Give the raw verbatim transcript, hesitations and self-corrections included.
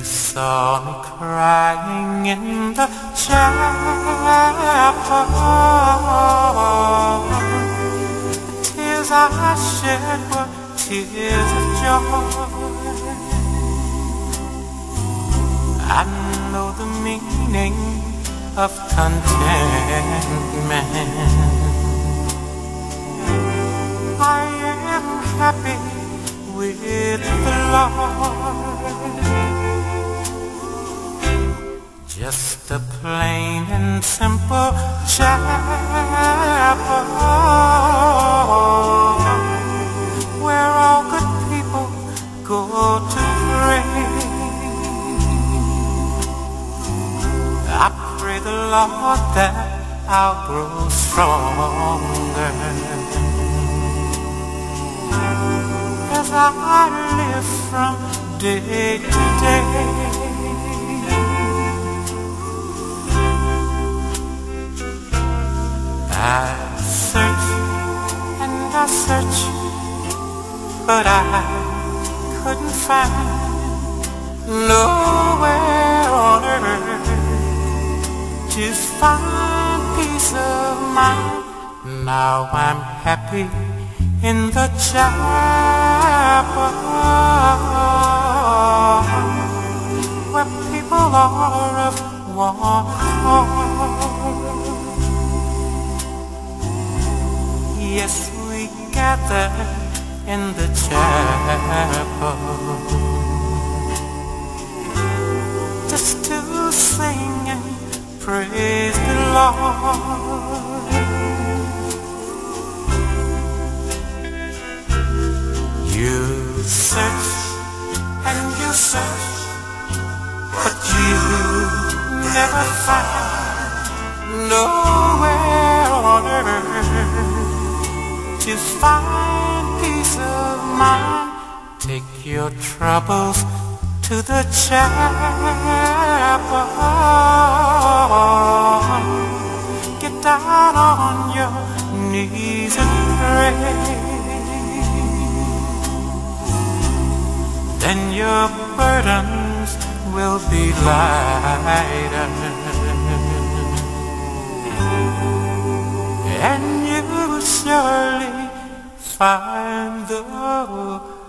saw me crying in the chapel. The tears I shed were tears of joy. I know the meaning of contentment. I am happy with the Lord. Just a plain and simple chapel where all good people go to pray. I pray the Lord that I'll grow stronger as I live from day to day. I search and I search, but I couldn't find nowhere on earth to find peace of mind. Now I'm happy in the chapel where people are of one accord. Yes, we gather in the chapel just to sing and praise the Lord. You search and you search, but you never find nowhere on earth to find peace of mind. Take your troubles to the chapel. Get down on your knees and pray. Then your burdens will be lighter, and you will surely find the